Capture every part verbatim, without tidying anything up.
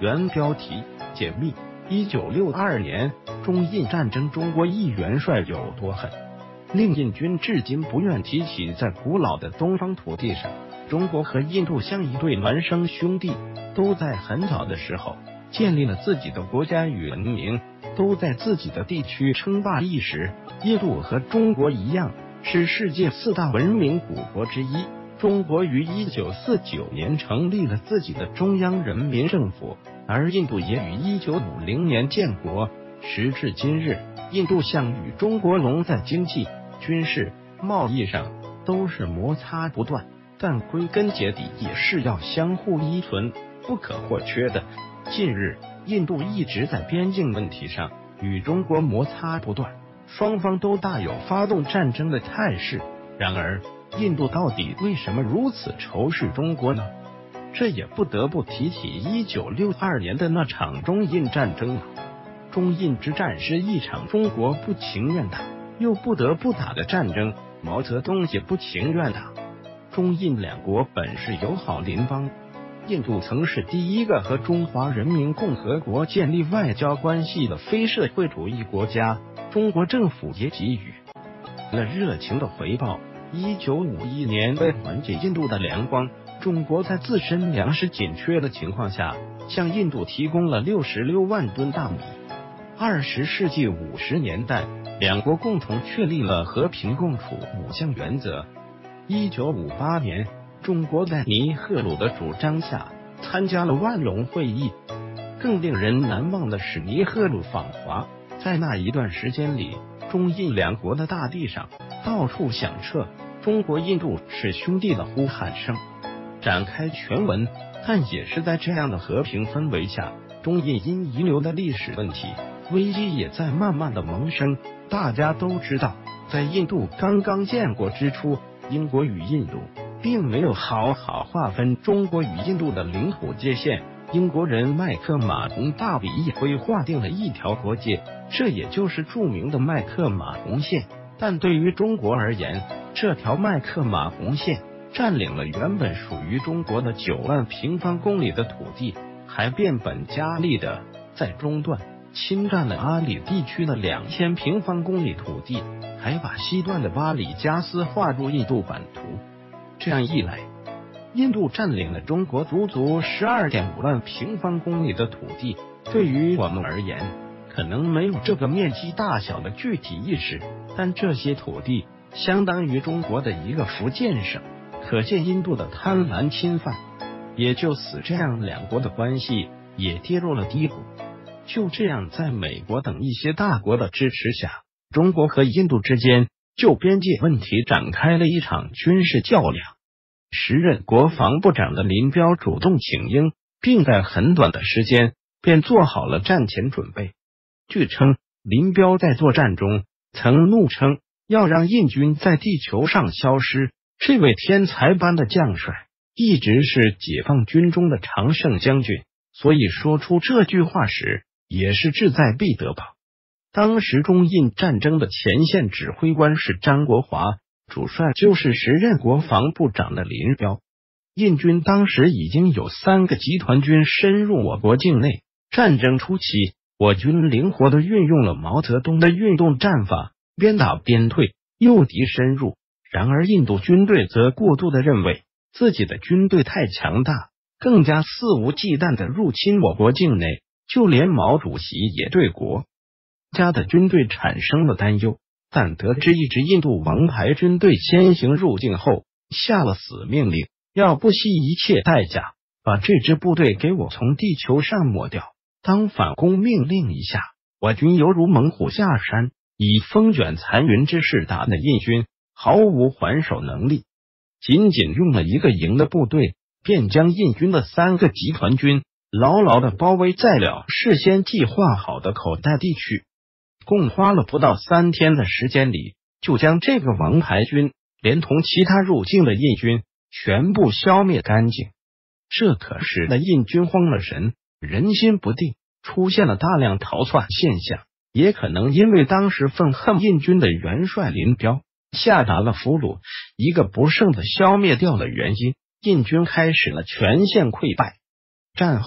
原标题：解密。一九六二年中印战争，中国一元帅有多狠，令印军至今不愿提起。在古老的东方土地上，中国和印度像一对孪生兄弟，都在很早的时候建立了自己的国家与文明，都在自己的地区称霸一时。印度和中国一样，是世界四大文明古国之一。中国于一九四九年成立了自己的中央人民政府，而印度也于一九五零年建国。时至今日，印度像与中国龙在经济、军事、贸易上都是摩擦不断，但归根结底也是要相互依存，不可或缺的。近日，印度一直在边境问题上与中国摩擦不断，双方都大有发动战争的态势。然而，印度到底为什么如此仇视中国呢？这也不得不提起一九六二年的那场中印战争了。中印之战是一场中国不情愿打，又不得不打的战争，毛泽东也不情愿打。中印两国本是友好邻邦，印度曾是第一个和中华人民共和国建立外交关系的非社会主义国家，中国政府也给予了热情的回报。一九五一年，为缓解印度的粮荒，中国在自身粮食紧缺的情况下，向印度提供了六十六万吨大米。二十世纪五十年代，两国共同确立了和平共处五项原则。一九五八年，中国在尼赫鲁的主张下参加了万隆会议。更令人难忘的是尼赫鲁访华，在那一段时间里，中印两国的大地上到处响彻中国印度是兄弟的呼喊声。展开全文，但也是在这样的和平氛围下，中印因遗留的历史问题危机也在慢慢的萌生。大家都知道，在印度刚刚建国之初，英国与印度并没有好好划分中国与印度的领土界限。英国人麦克马洪大笔一挥划定了一条国界，这也就是著名的麦克马洪线。但对于中国而言，这条麦克马洪线占领了原本属于中国的九万平方公里的土地，还变本加厉的在中段侵占了阿里地区的两千平方公里土地，还把西段的巴里加斯划入印度版图。这样一来，印度占领了中国足足 十二点五万平方公里的土地。对于我们而言，可能没有这个面积大小的具体意识，但这些土地相当于中国的一个福建省，可见印度的贪婪侵犯。也就此这样，两国的关系也跌入了低谷。就这样，在美国等一些大国的支持下，中国和印度之间就边界问题展开了一场军事较量。时任国防部长的林彪主动请缨，并在很短的时间便做好了战前准备。据称，林彪在作战中曾怒称要让印军在地球上消失。这位天才般的将帅一直是解放军中的常胜将军，所以说出这句话时也是志在必得吧。当时中印战争的前线指挥官是张国华，主帅就是时任国防部长的林彪。印军当时已经有三个集团军深入我国境内。战争初期，我军灵活地运用了毛泽东的运动战法，边打边退，诱敌深入。然而印度军队则过度地认为自己的军队太强大，更加肆无忌惮地入侵我国境内，就连毛主席也对国家的军队产生了担忧。但得知一支印度王牌军队先行入境后，下了死命令，要不惜一切代价把这支部队给我从地球上抹掉。当反攻命令一下，我军犹如猛虎下山，以风卷残云之势打的印军毫无还手能力。仅仅用了一个营的部队，便将印军的三个集团军牢牢地包围在了事先计划好的口袋地区。共花了不到三天的时间里，就将这个王牌军连同其他入境的印军全部消灭干净。这可使得印军慌了神，人心不定，出现了大量逃窜现象。也可能因为当时愤恨印军的元帅林彪下达了俘虏，一个不慎的消灭掉了原因，印军开始了全线溃败。战后，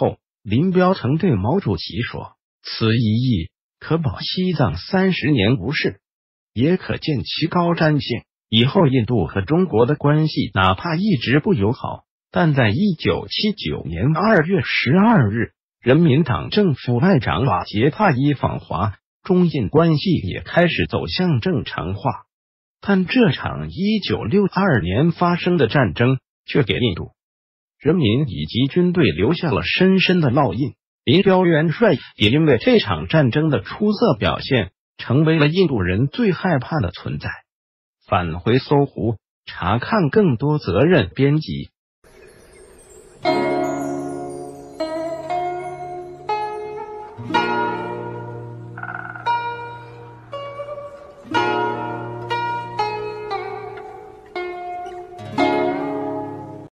林彪曾对毛主席说：“此一役可保西藏三十年无事，也可见其高瞻性。以后印度和中国的关系哪怕一直不友好，但在一九七九年二月十二日，人民党政府外长瓦杰帕伊访华，中印关系也开始走向正常化。但这场一九六二年发生的战争却给印度人民以及军队留下了深深的烙印。林彪元帅也因为这场战争的出色表现，成为了印度人最害怕的存在。返回搜狐，查看更多责任编辑。